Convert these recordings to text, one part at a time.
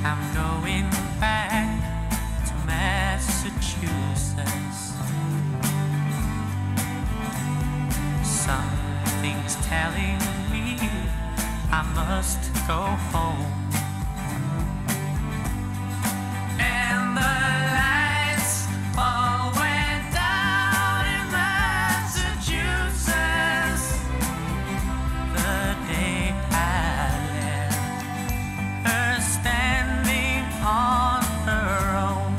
I'm going back to Massachusetts. Something's telling me I must go home. And the lights all went down in Massachusetts the day I left her standing on her own,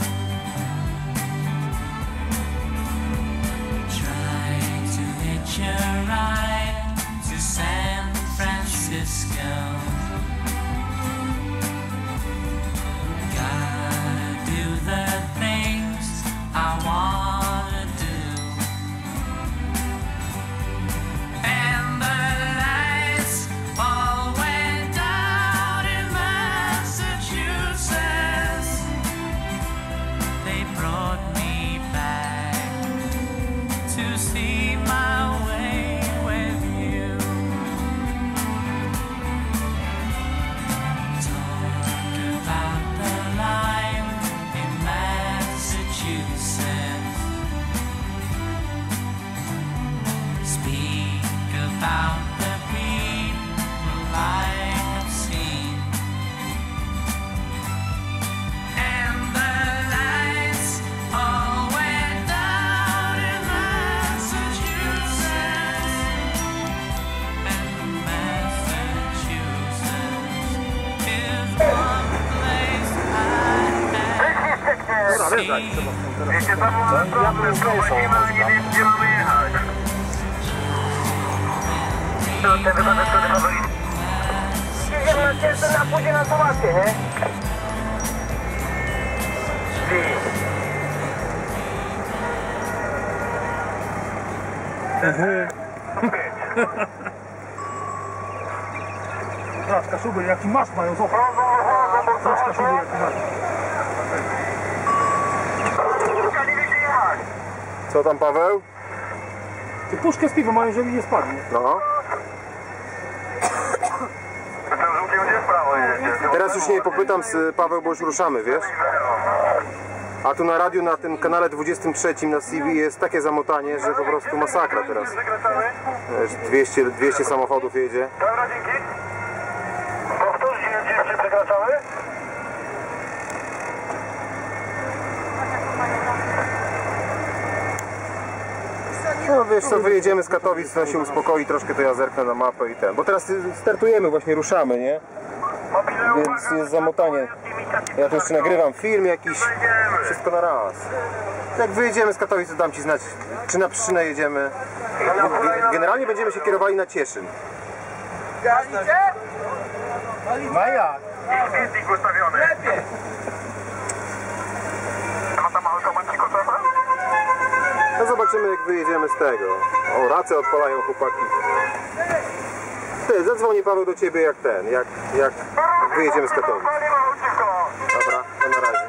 trying to hitch a ride to San Francisco. Gotta do the things I wanna do. And the lights all went down in Massachusetts. They brought me back to see my way with you. Talk about the life in Massachusetts. Speak about the people I have seen. And the lights all went down in Massachusetts. And Massachusetts is one place I have seen. Wiecie, tam u nas problem, prowadzimy, ale nie wiem, gdzie mamy jechać. To ten wypadek wtedy faworyt. Idziemy na cięższe, a później na Słowację, nie? Troszkę szuby, jaki masz mają, zobacz. Troszkę szuby, jaki masz. Co tam, Paweł? Ty puszkę z piwem, a jeżeli nie spadnie. No. Teraz już nie popytam, Paweł, bo już ruszamy, wiesz? A tu na radiu, na tym kanale 23 na CV jest takie zamotanie, że po prostu masakra teraz. Wiesz, 200 samochodów jedzie. Dobra, dzięki. Powtórz, gdzie przekraczamy? No wiesz co, wyjedziemy z Katowic, to się uspokoi troszkę, to ja zerknę na mapę i ten. Bo teraz startujemy, właśnie ruszamy, nie? Więc jest zamotanie. Ja tu jeszcze nagrywam film jakiś, wszystko na raz. Jak wyjedziemy z Katowic, to dam ci znać, czy na Przyszynę jedziemy. Generalnie będziemy się kierowali na Cieszyn. Maja! Jest ustawiony. Ma tam automaciku trochę? No zobaczymy, jak wyjedziemy z tego. O, racę odpalają chłopaki. Ty, zadzwoni Paweł do ciebie jak ten, jak wyjedziemy z Katowic. Dobra, to na razie.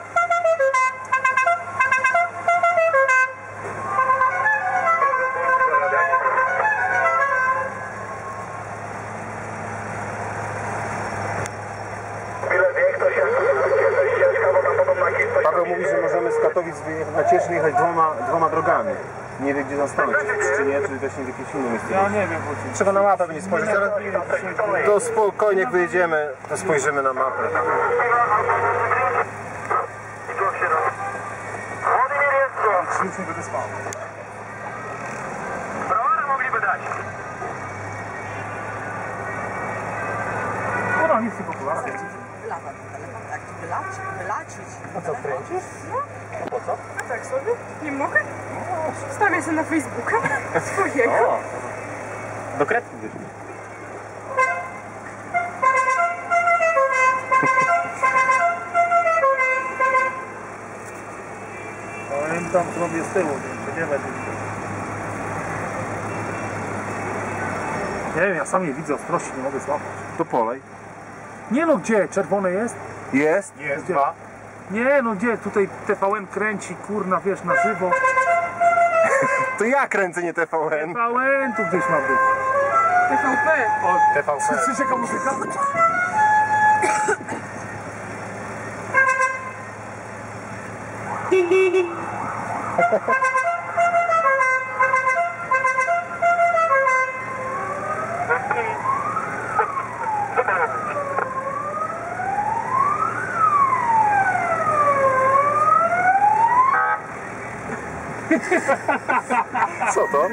Paweł mówi, że możemy z Katowic na Cieszyn jechać dwoma drogami. Nie wie, gdzie zastanąć, czy w Pszczynie, czy właśnie w jakimś innym miejscu. Ja nie wiem, bo Trzeba na mapę będzie spojrzeć, ale to spokojnie, jak wyjedziemy, to spojrzymy na mapę. nic nie będę spał. Browara mogliby dać. Kurwa, nic nie popularne. Wylacić. A co, kręcisz? No. A po co? A tak sobie? Nie mogę? Wstawię sobie na Facebooka swojego. O, do kredki wyszli. Pamiętam, co robię z tyłu, więc nie będzie. Nie wiem, ja sam je widzę, ostrości nie mogę złapać. To polej. Nie no, gdzie? Czerwone jest? Jest? Jest, dwa. Nie no, gdzie? Tutaj TVN kręci, kurna, wiesz, na żywo. To ja kręcę, nie TVN. TVN tu gdzieś ma być. TVP. O, TVP. słyszysz jaka muzyka? Co to?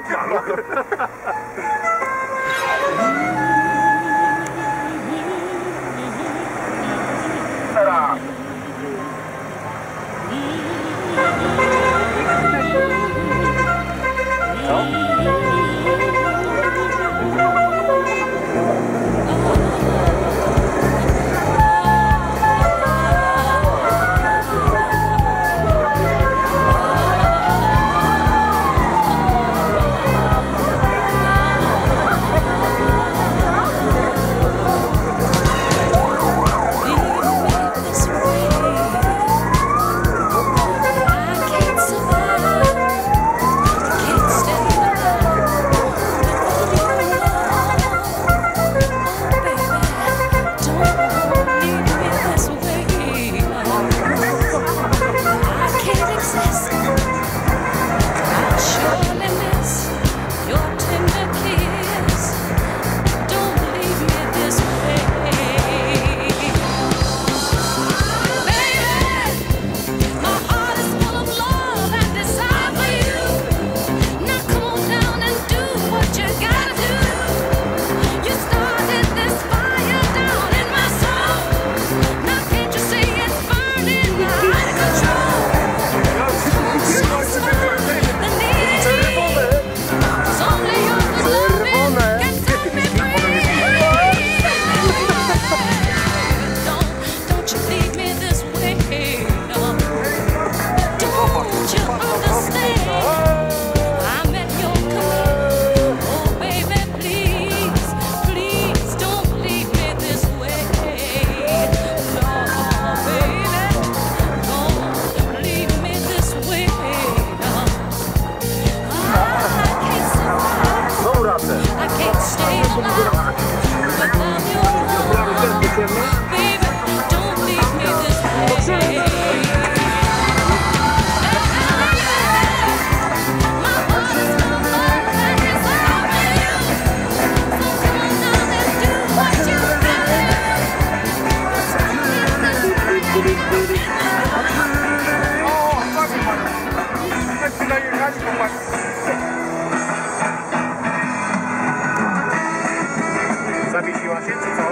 Zawiesiła się, czy co?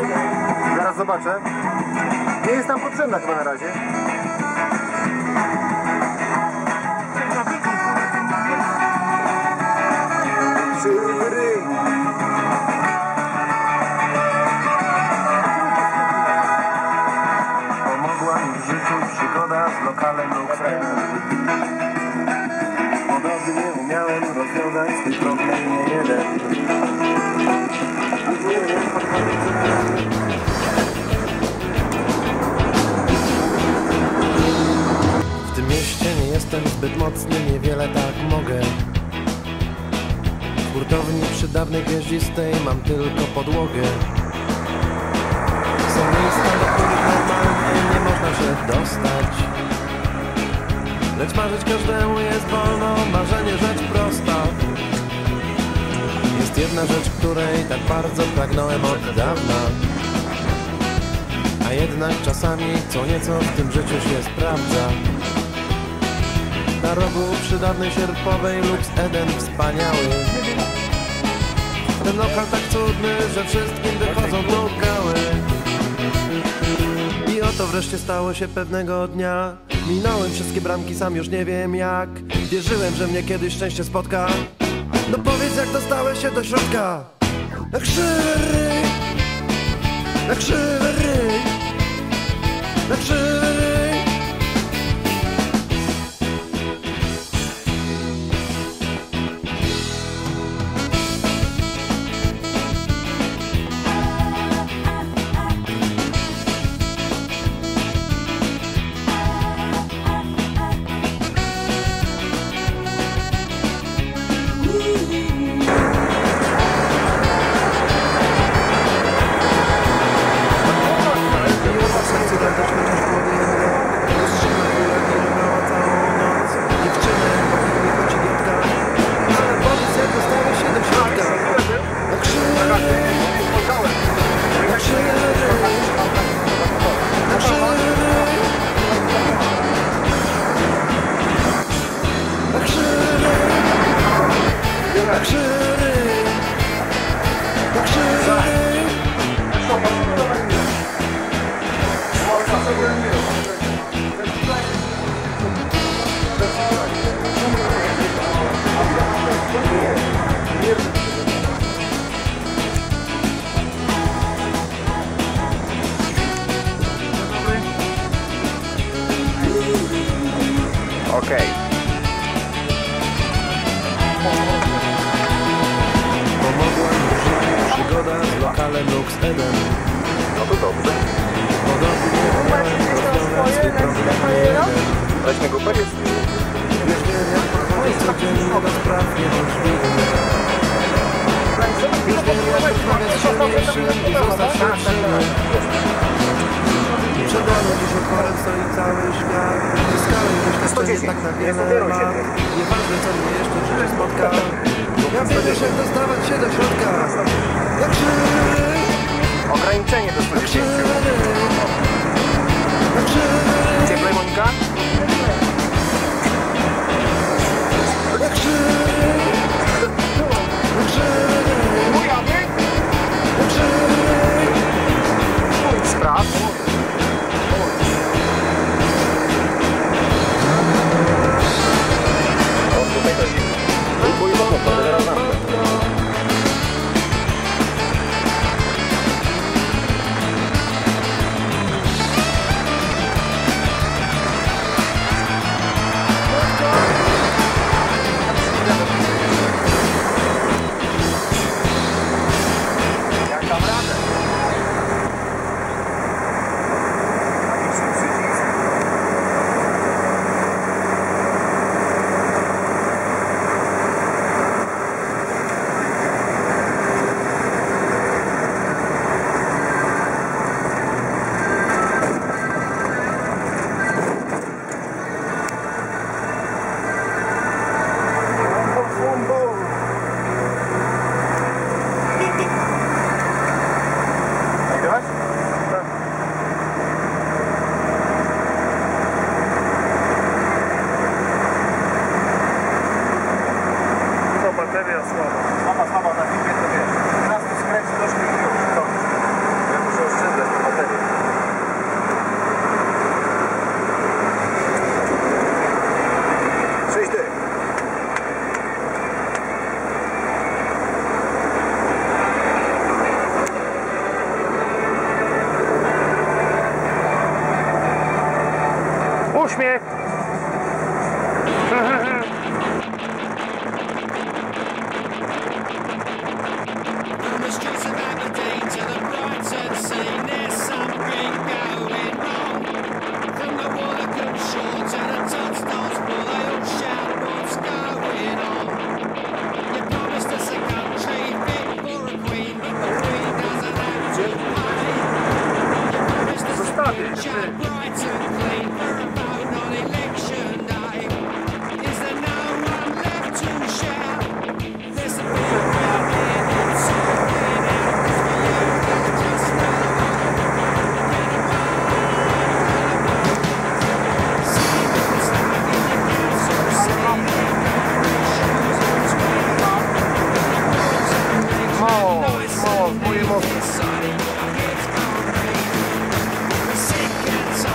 Zaraz zobaczę. Nie jest nam potrzebna chyba na razie. Pomogła mi w życiu przygoda z lokalem lub podobnie umiałem rozwiązać swój problem nie jeden. W tym mieście nie jestem zbyt mocny, niewiele tak mogę. W hurtowni przy dawnej gwiaździstej mam tylko podłogę. Są miejsca, do których normalnie nie można się dostać. Lecz marzyć każdemu jest wolno, marzenie rzecz prosta. Jest jedna rzecz, której tak bardzo pragnąłem od dawna. A jednak czasami co nieco w tym życiu się sprawdza. Na rogu przy dawnej sierpowej Lux Eden wspaniały. Ten lokal tak cudny, że wszystkim wychodzą długały. I oto wreszcie stało się pewnego dnia. Minąłem wszystkie bramki, sam już nie wiem jak. Wierzyłem, że mnie kiedyś szczęście spotka. No powiedz, jak dostałeś się do środka. Na krzywy ryj, na krzywy ryj, na krzywy ryj. Okej. Pomogła mi w życiu przygoda z lokalem Lux Eden. No to dobrze. Podobnie umiałem rozwiązać swój problem jeden. Leśny Cooper jest... Już wiem jak podchodzić codziennie do spraw niemożliwych. Już wiem jak rozmawiać z silniejszym i zostać lepszym. Przede mną dziś otworem stoi cały świat. Zyskałem doświadczenie tak na wiele lat. Nieważne co mnie jeszcze w życiu spotka. Ja wiesz jak dostawać się do środka. Jak żyj, Ograniczenie do 110. jak żyj, Cieplej, Monika? jak żyj, jak żyj, jak żyj. Sprawdź. O, tutaj to jest. Próbuj w okno, to zaraz zamknę. Jak tam radę? Nagrywasz? To bateria słaba. Słaba, na filmie to wiesz. Teraz tu skręci troszkę i już. Koniec. Ja muszę oszczędzać tę baterię. Sześć dych. Uśmiech! From the streets of Aberdeen to the Brighton scene, there's something going wrong. From the Watercombe shore to the Todstones pool, they all shout what's going on. You promised us a country fit for a queen, but the queen doesn't have to pay. You promised us a future bright and clean for a vote on election day. Is there no one left to shout? There's a big crowd here that's sorting out, 'cause for you there's just no one. Get away, see what's stuck in your council seat. Shoes on 21. Mało, z mojej mocy. Deciding what it's gonna be. We're sick and tired.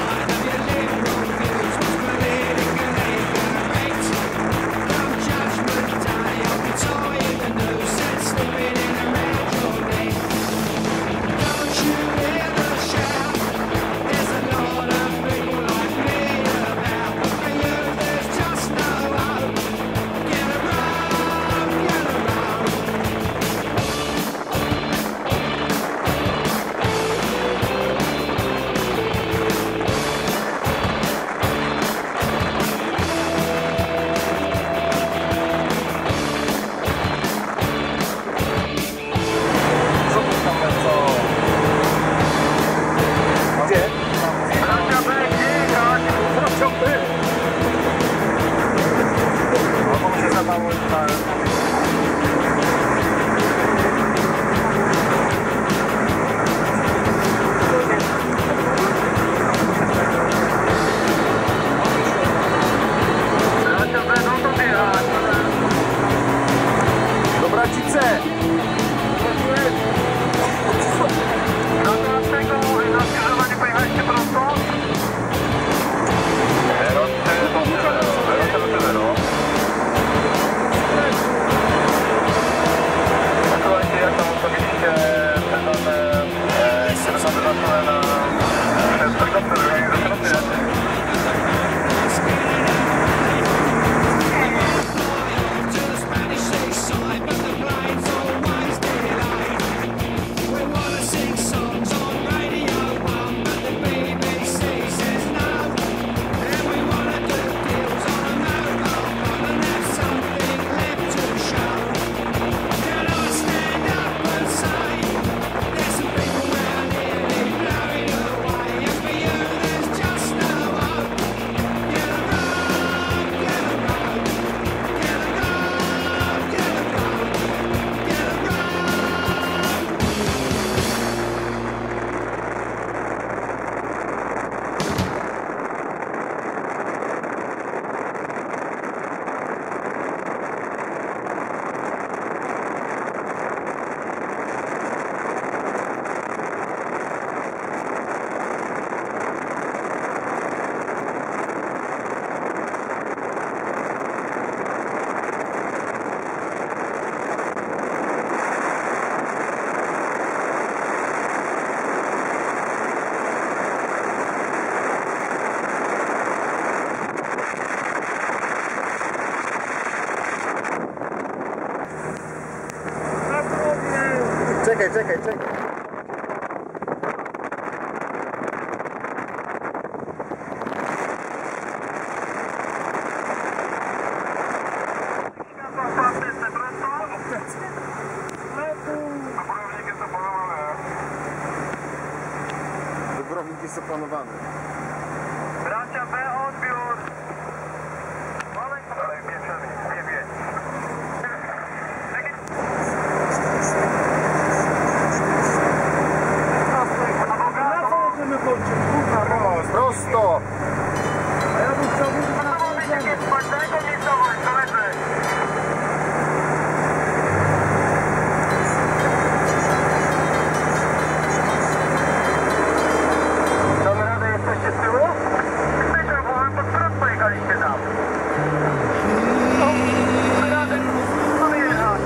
Czekaj. Wybrownik jest oplanowany. Bracia B, odbiór! Dalej, pieprzemy, nie. Na co możemy kończyć? Kurwa, Prosto! a ja bym chciał mówić na Damy radę, jesteście z tyłu? Myślę, bo wy pod prąd pojechaliście tam. No, damy radę, mamy jechać.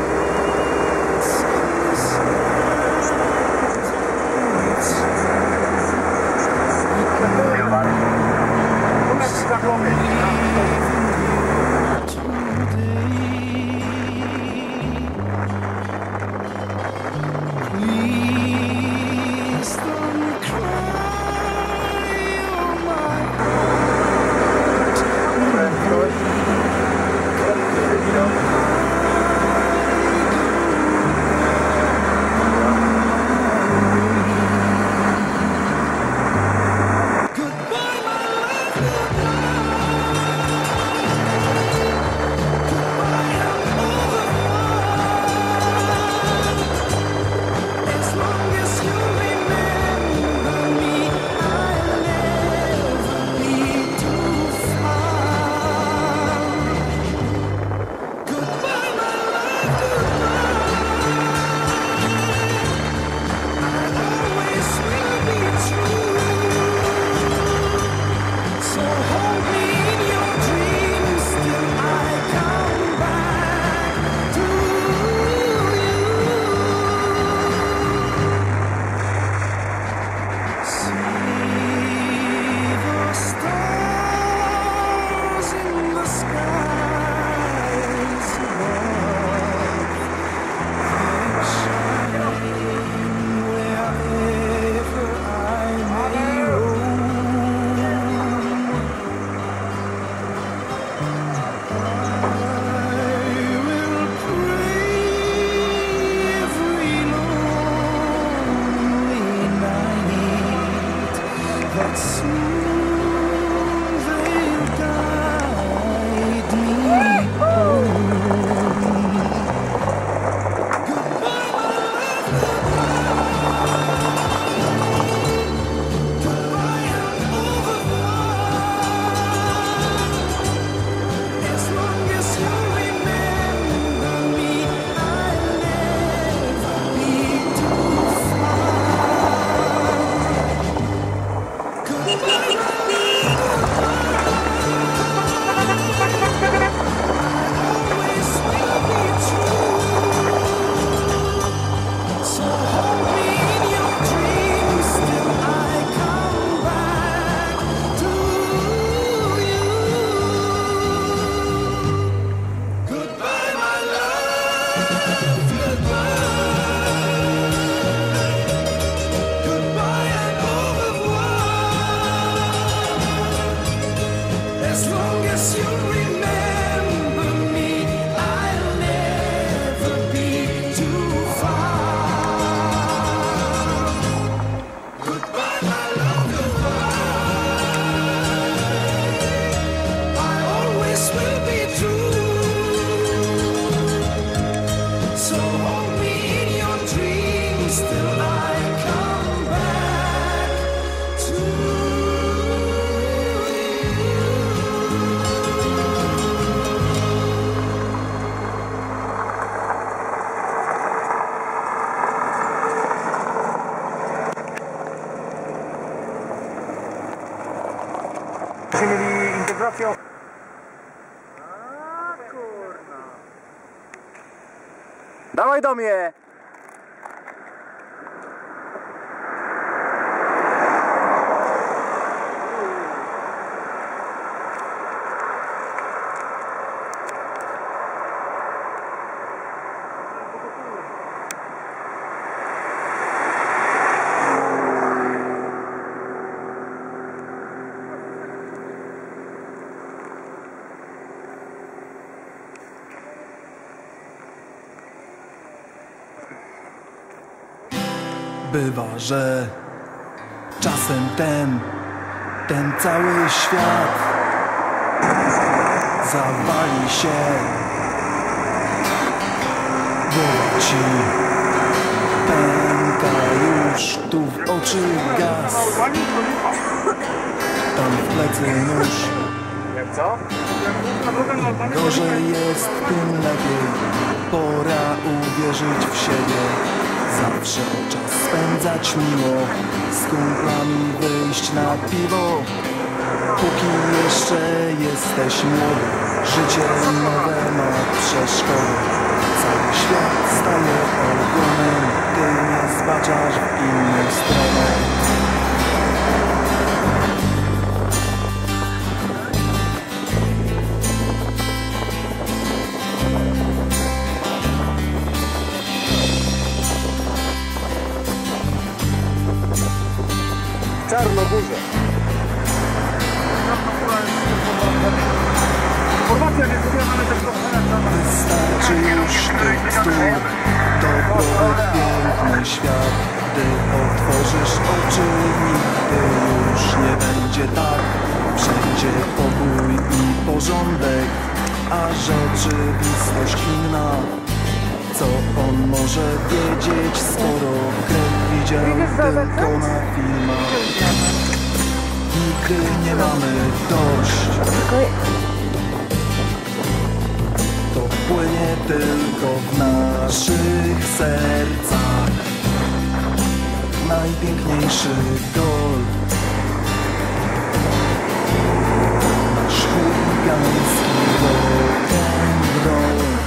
mieli integrację. Dawaj do mnie! bywa, że czasem ten cały świat zawali się, głowa ci pęka już, tu w oczy gaz, tam w plecy nóż. Gorzej jest, tym lepiej, pora uwierzyć w siebie, zawsze czas spędzać miło, z kumplami wyjść na piwo. Póki jeszcze jesteś młody, życie nowe ma przeszkody. Cały świat staje ogonem, ty nie zbaczasz w inną stronę. W Czarnogórze. Wystarczy już tych bzdur, dobrobyt, piękny świat. Gdy otworzysz oczy, nigdy już nie będzie tak. Wszędzie pokój i porządek, a rzeczywistość inna. Co on może wiedzieć, skoro krew widział tylko na filmach? Nigdy nie mamy dość. To płynie tylko w naszych sercach. Najpiękniejszy gol, nasz chuligański rock'n'roll.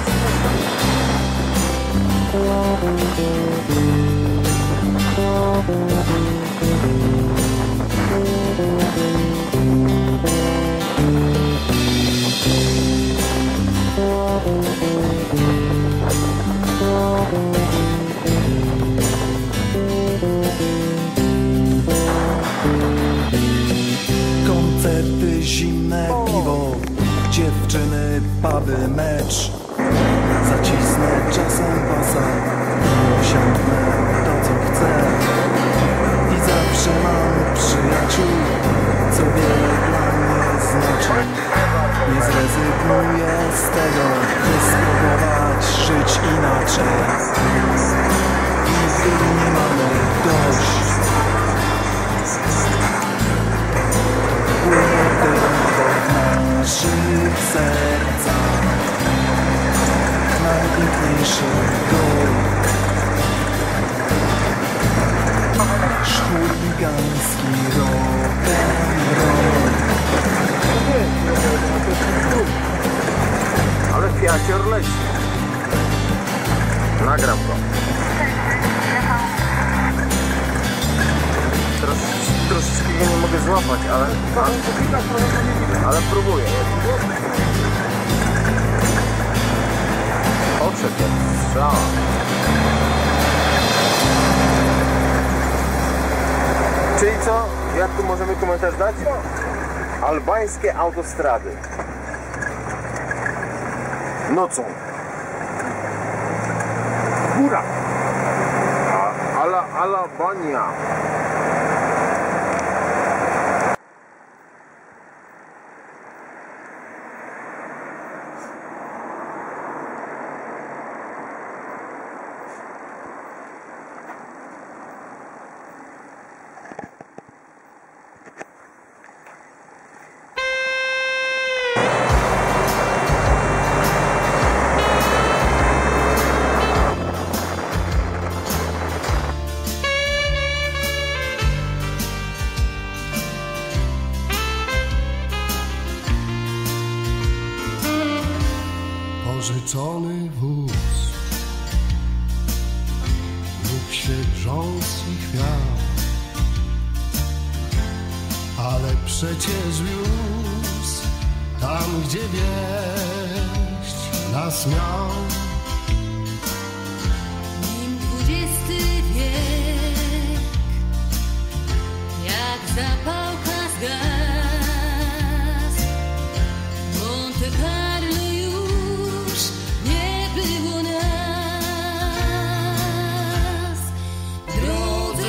Koncerty, zimne piwo, dziewczyny, puby, mecz. Zacisnę czasem pasa i osiągnę to, co chcę. I zawsze mam przyjaciół, co wiele dla mnie znaczy. Nie zrezygnuję z tego, by spróbować żyć inaczej. Nigdy nie mamy dość. Płynie tylko w naszych sercach. Najpiękniejszy gol, nasz chuligański rock'n'roll. Ale fiacior leci. Nagram go. Troszeczkę go nie mogę złapać, ale próbuję. Odszedł jak strzała. Czyli co? Jak tu możemy komentarz dać? Albańskie autostrady. Nocą. Góra. Albania. Pożyczony wóz lub się grząc i chwiał, ale przecież wiózł tam, gdzie wieść nas miał. Nim XX wiek, jak zapałka zgasł, Monte Carlo już nie było nas. W drodze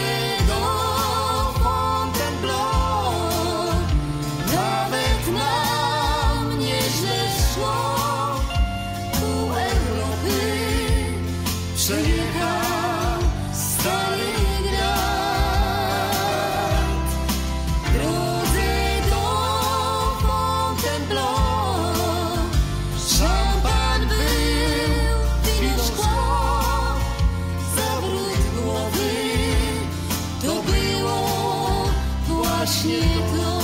właśnie to.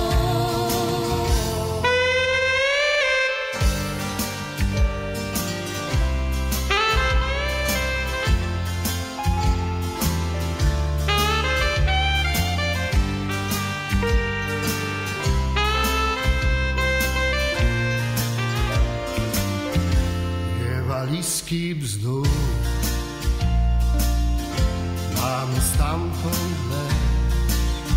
Walizki bzdur mamy stamtąd leć,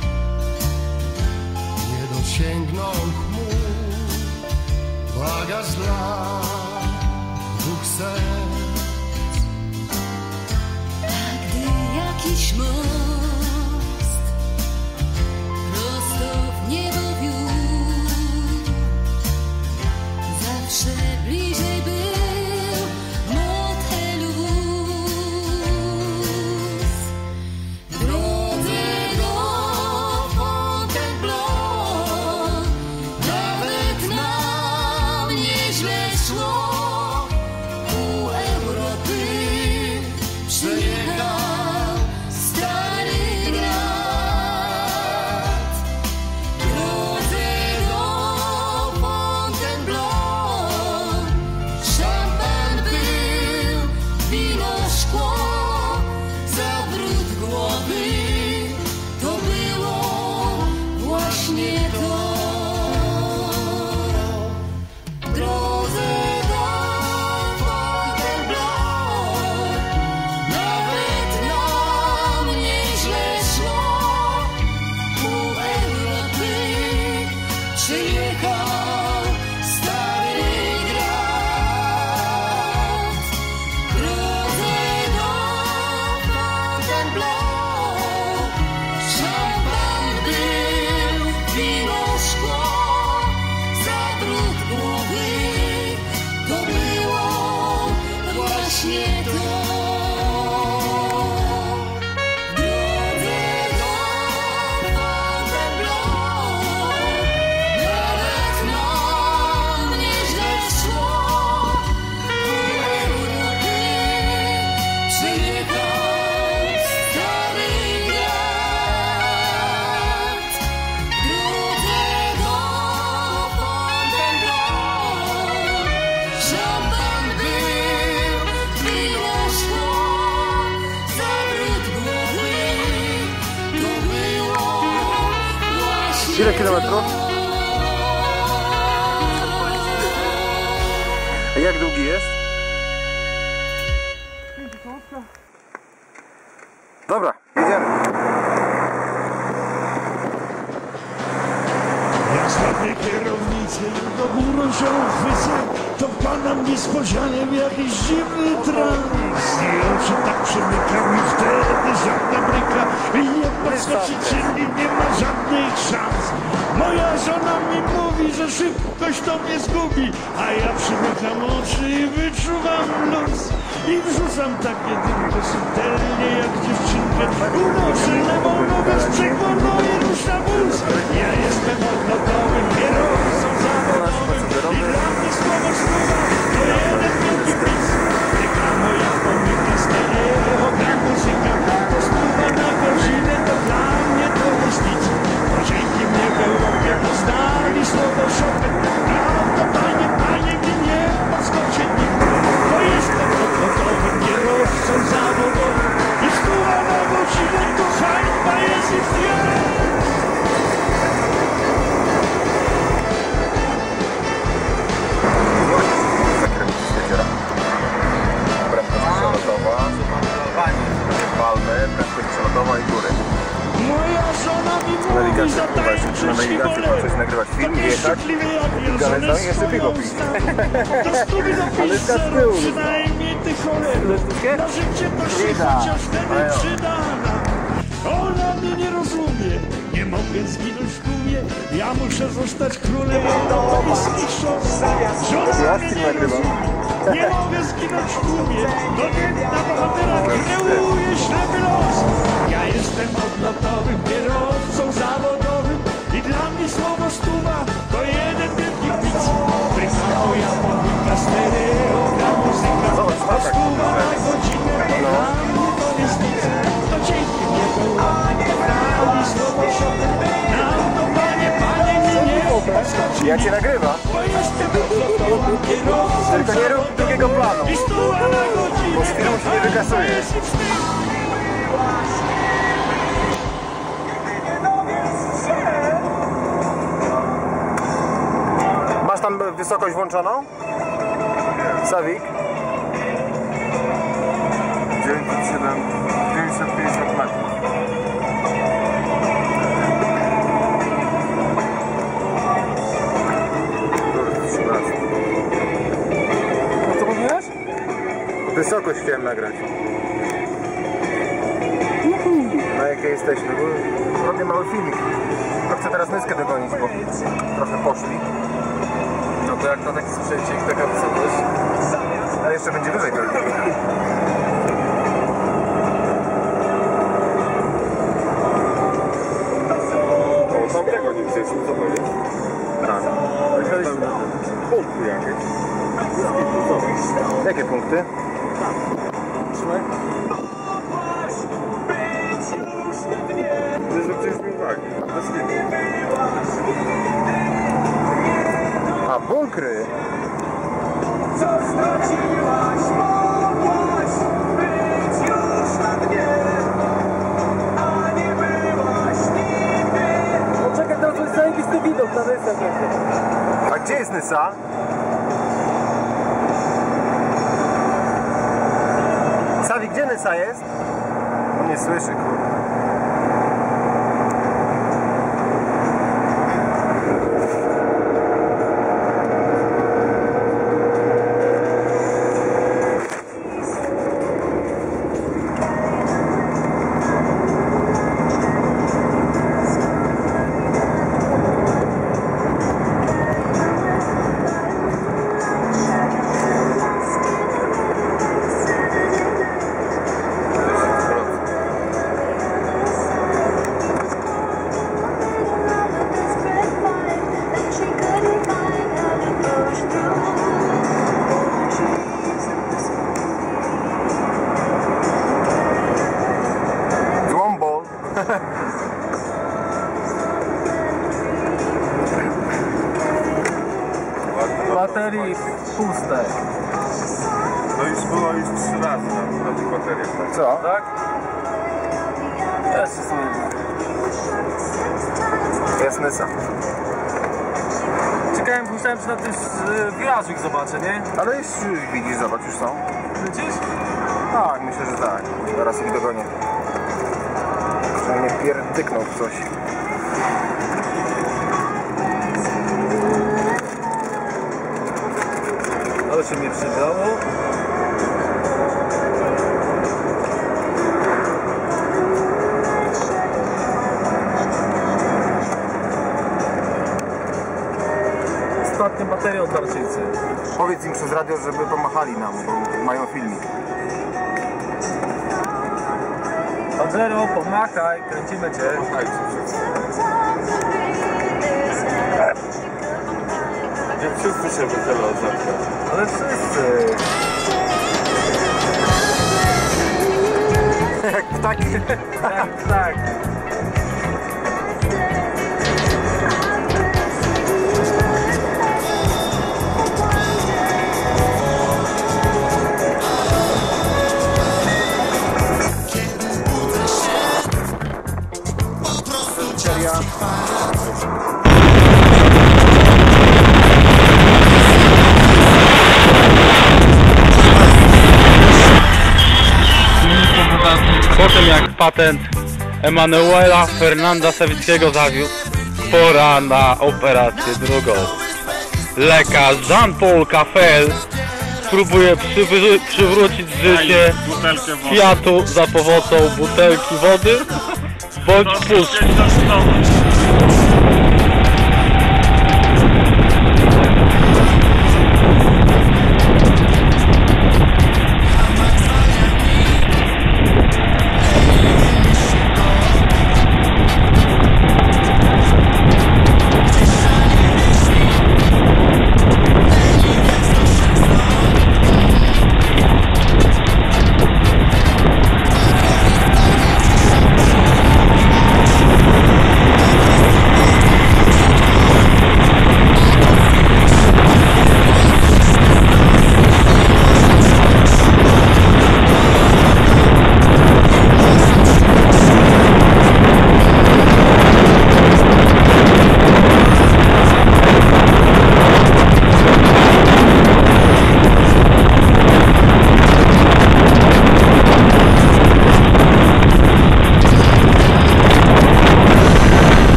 nie dosięgną chmur, bagaż dla dwóch serc. A gdy jakiś most prosto w niebo wiódł, zawsze bliżej był Ile kilometrów? A jak długi jest? Dobra, jedziemy. Jak spadnie kierownicę, do góry się uchwycę, to wpadam niespodzianie w jakiś dziwny trans. I oczy tak przymykam i wtedy żadna bryka i nie podskoczy, czyli nie ma żadnych szans. Moja żona mi mówi, że szybkość to mnie zgubi, a ja przymykam oczy i wyczuwam luz. I wrzucam tak jedynkę subtelnie jak dziewczynkę. Unoszę lewą nogę z przekłoną i rusza wóz. Ja jestem odlotowym kierowcą zawodowym i dla mnie słowo słowa to jeden wielki pis. Tyka moja pomyka stereo, gra muzyka, to stuwa na godzinę, to dla mnie to jest nic. Bo dzięki mnie w Europie poznali słowo Chopin. Na autobanie, panie, mi nie podskoczy nikt. Bo jestem odlotowym kierowcą zawodowym i stuwa na godzinę, to hańba jest i fiera. Prędkość przelotowa i góry. Moja żona mi mówi, że Czy na nawigacji patrzeć, nagrywać film, jechać, ale jeszcze piwo pić. Ale z tyłu. Przynajmniej ty cholery. Na życie to się chociaż wtedy przydana. Ona mnie nie rozumie. Nie mogę zginąć w tłumie. Ja muszę zostać królem europejskich szos. Żona mnie nie rozumie. Nie mogę zginąć w tłumie. To nie na bohatera kreuje ślepy los. Ja jestem odlotowym kierowcą zawodowym i dla mnie słowo stuwa to jeden wielki pic. Tryka moja pomyka stereo, gra muzyka, to stuwa na godzinę, to dla mnie to jest nic. To dzięki mnie wołanie, grali słowo Chopin. Ja cię nagrywam. Tylko nie rób drugiego planu, bo z filmu się nie wykasuje. Masz tam wysokość włączoną? Sawik? 950 metrów. Co mówiłeś? Wysokość chciałem nagrać. Na jakiej jesteśmy? Bo robię mały filmik. No chcę teraz Nyskę dogonić, bo trochę poszli. No to jak na taki sprzęcik, taka wysokość. A jeszcze będzie wyżej pewnie. O, tamtego nie chcesz, co to jest? Tak. Punkty jakieś. Jakie punkty? Trzymaj. To jest przecież mi tak. A, bunkry! Poczekaj, teraz jest zajebisty widok na Nysę. A gdzie jest Nysa? Sawi, gdzie Nysa jest? On nie słyszy, kurde. Baterii puste. No już było 3 razy na tych bateriach. Co? Tak? Jeszcze są. Jest Nysa. Czekałem, myślałem, że na tym wirażik zobaczę, nie? Ale już widzisz, zobacz, już są. Widzisz? Tak, myślę, że tak. Zaraz ich dogonię. Przynajmniej pierdyknął w coś. Ale się mnie przybrało. Ostatnia bateria od tarczycy. Powiedz im przez radio, żeby pomachali nam, bo mają filmik. Od zero, pomachaj, kręcimy cię. Jak wszyscy się wychylą zawsze. Ale wszyscy. Jak ptaki. Tak. Po tym jak patent Emanuela Fernanda Sawickiego zawiódł, pora na operację drugą. Lekarz Jean-Paul Caffel próbuje przywrócić życie Fiatu za pomocą butelki wody bądź puszki.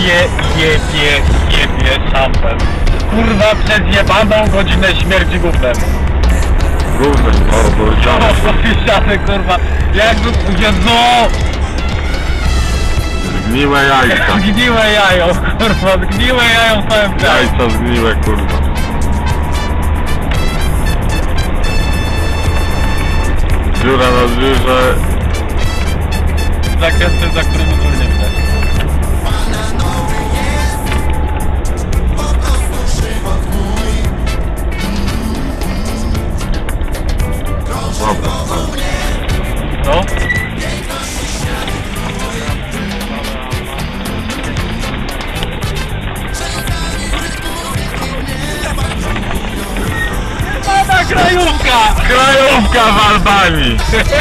jebie szampem. Kurwa, przez jebaną godzinę śmierci gównem. Gównem, bo No, ściany, kurwa. Jakby, Jezu! zgniłe jajca. Zgniłe jajo, kurwa, zgniłe jajo w całym kraju. Jajca zgniłe, kurwa. Dziura na dziurze. Zakręty, za którymi tu nie widać. Dobra. Co? Pana krajówka! Krajówka w Albanii.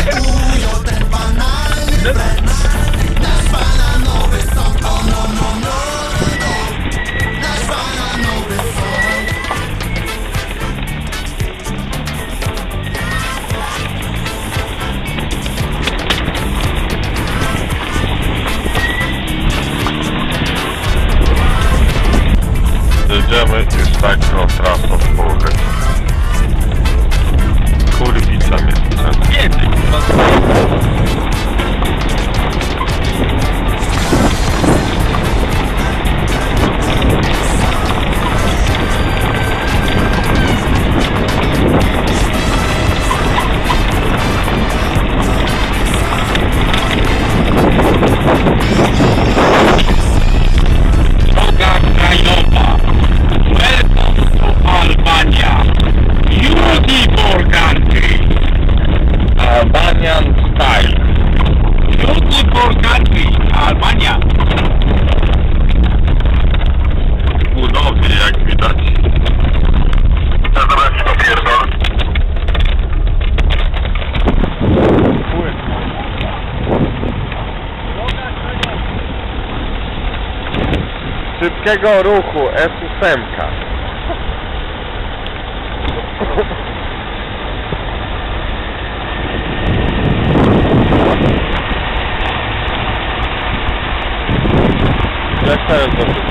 Jedziemy już taką trasą w połowie. Kurwica mnie Więcej, kurwa. Droga krajowa. Welcome to Albania. Beautiful country. Albanian style. Beautiful country. Albania. w budowie, jak widać. Ja zaraz ci to pierdolę. Szybkiego ruchu S8. Jak to jest dobrze?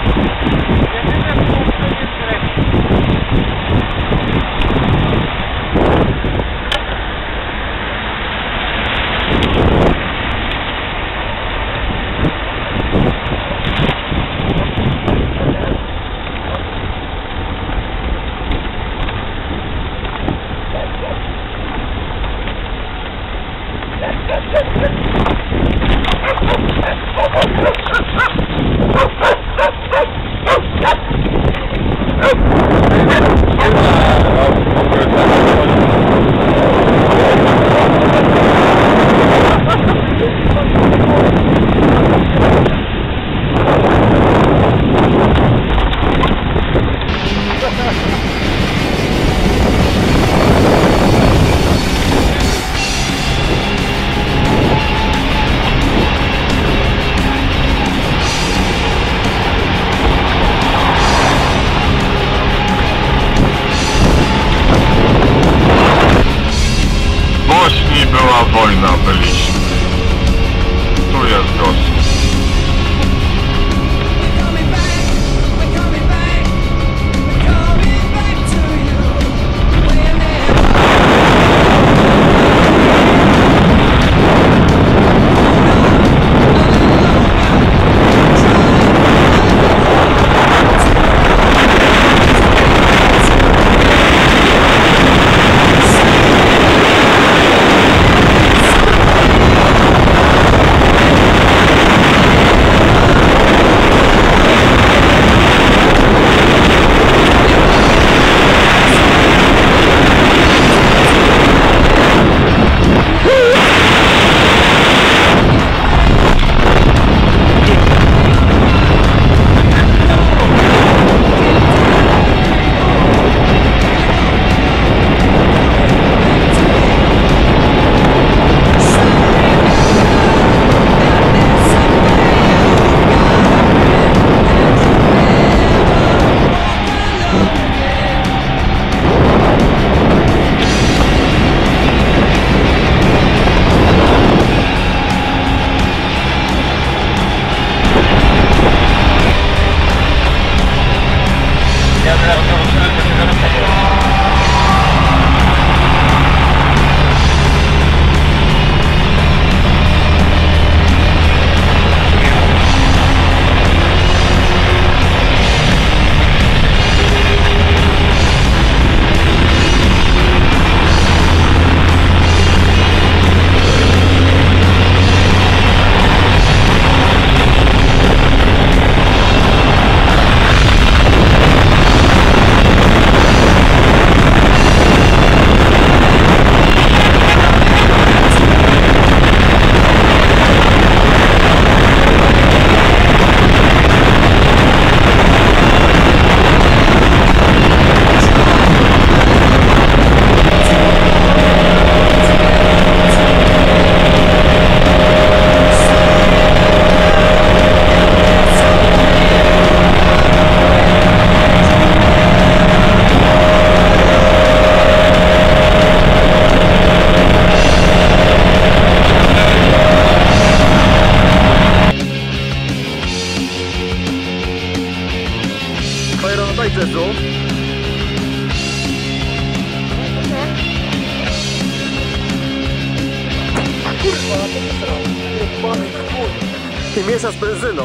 I miesza z benzyną.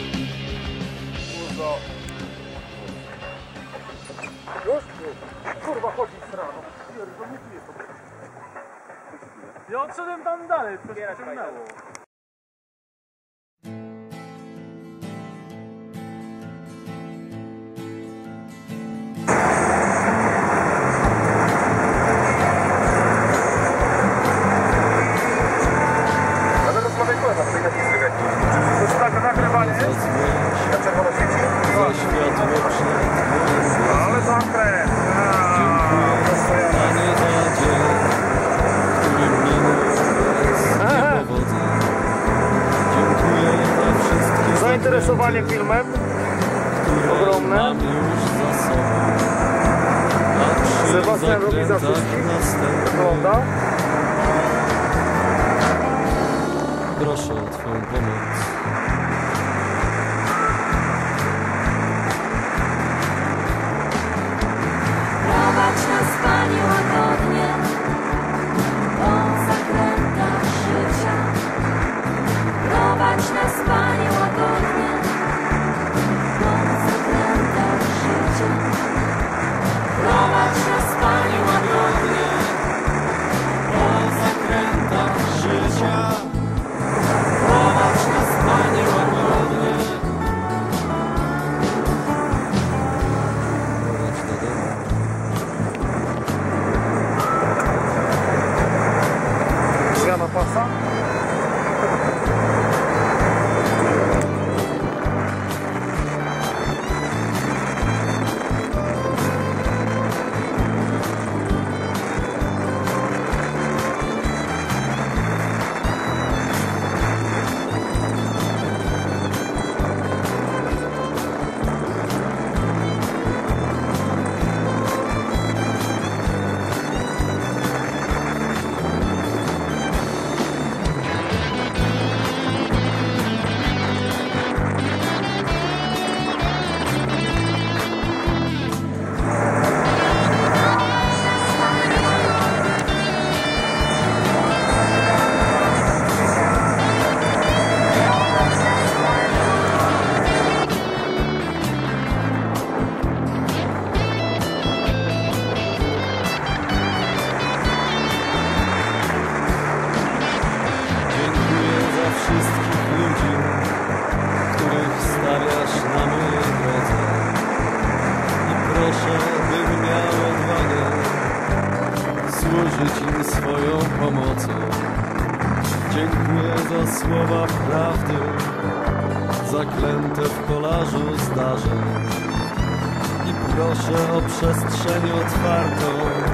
Już? Kurwa, chodzi strano. Ja odszedłem tam dalej, to się ciągnęło. To jest tak nagrywanie? Na czerwono świeci? Ale zakręt! Zainteresowanie filmem ogromne. Sebastian robi za wszystkich. Wygląda. Proszę o Twoją pomoc. Prowadź nas, Panie, łagodnie po zakrętach życia. Prowadź nas, Panie, łagodnie po zakrętach życia. Prowadź nas, Panie, łagodnie po zakrętach życia. Prowadź nas, Panie, łagodnie. Zmiana pasa. Służyć im swoją pomocą. Dziękuję za słowa prawdy, zaklęte w kolażu zdarzeń. I proszę o przestrzeń otwartą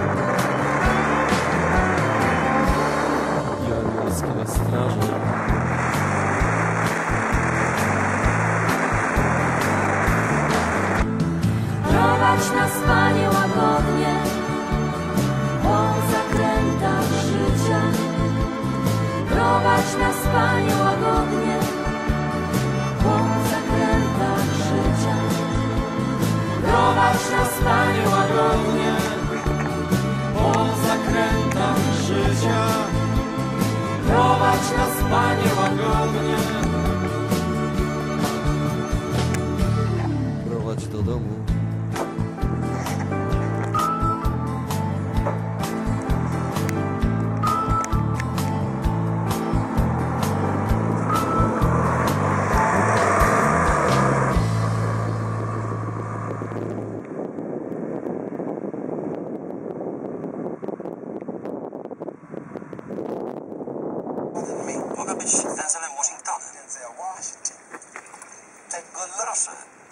i anielskie straże. Prowadź nas, Panie, łagodnie po zakrętach życia. Prowadź nas, Panie, łagodnie po zakrętach życia. Prowadź nas, Panie, łagodnie po zakrętach życia. Prowadź nas, Panie, łagodnie. Prowadź do domu. Mogę być Denzelem Washingtonem. Tego proszę.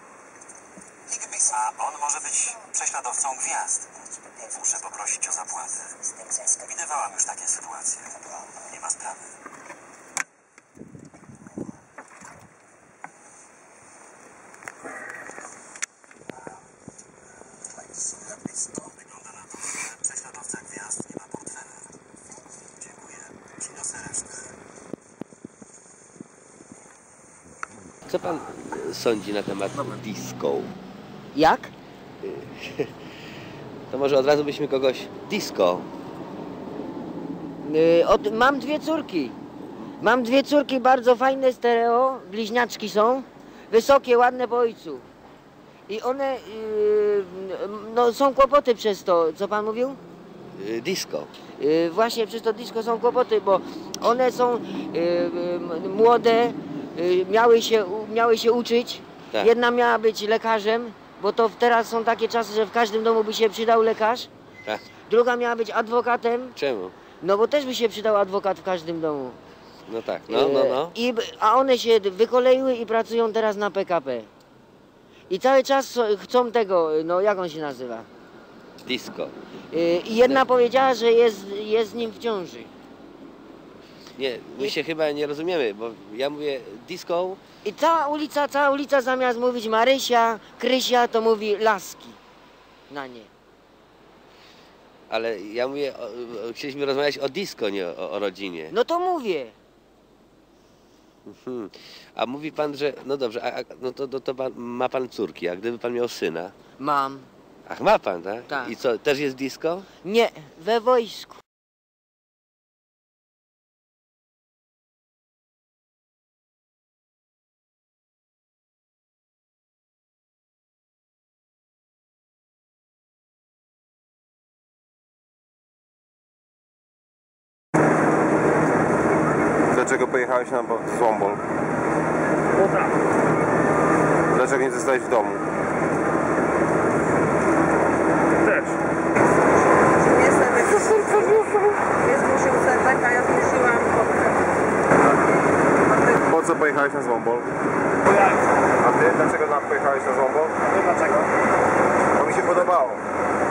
A on może być prześladowcą gwiazd. Muszę poprosić o zapłatę. Widywałam już takie sytuacje. Nie ma sprawy. Wygląda na to, że prześladowca gwiazd nie ma portfela. Dziękuję. Przyniosę resztę. Co pan sądzi na temat disco? Jak? To może od razu byśmy kogoś disco. Mam dwie córki. Mam dwie córki bardzo fajne stereo, bliźniaczki są, wysokie, ładne po ojcu. I one, no są kłopoty przez to, co pan mówił? Disco. Właśnie przez to disco są kłopoty, bo one są młode, miały się uczyć. Tak. Jedna miała być lekarzem, bo to teraz są takie czasy, że w każdym domu by się przydał lekarz. Tak. Druga miała być adwokatem. Czemu? No bo też by się przydał adwokat w każdym domu. No tak, no. A one się wykoleiły i pracują teraz na PKP. I cały czas chcą tego, no jak on się nazywa? Disco. I jedna powiedziała, że jest z nim w ciąży. Nie, my się chyba nie rozumiemy, bo ja mówię disco. I cała ulica zamiast mówić Marysia, Krysia, to mówi laski na nie. Ale ja mówię, chcieliśmy rozmawiać o disco, nie o rodzinie. No to mówię. A mówi pan, że, no dobrze, to ma pan córki, a gdyby pan miał syna? Mam. Ach, ma pan, tak? Tak. I co, też jest disco? Nie, we wojsku. Dlaczego pojechałeś na Złombol? No tak. Dlaczego nie zostałeś w domu? Też. Jest zmusił serwek, a ja zmusiłam kotkę. Po co pojechałeś na Złombol? A ty? Dlaczego pojechałeś na Złombol? Dlaczego? Bo mi się podobało.